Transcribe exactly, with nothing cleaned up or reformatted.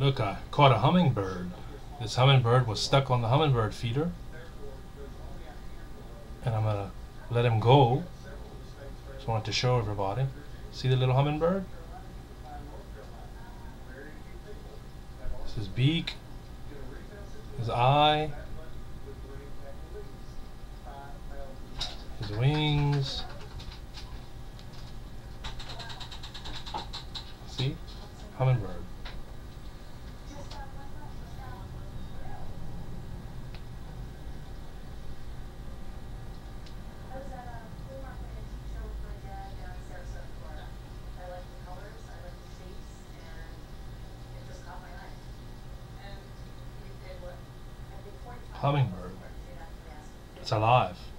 Look, I caught a hummingbird. This hummingbird was stuck on the hummingbird feeder, and I'm gonna let him go. Just wanted to show everybody. See the little hummingbird? This is his beak, his eye, his wings. See? Hummingbird. Hummingbird. It's alive.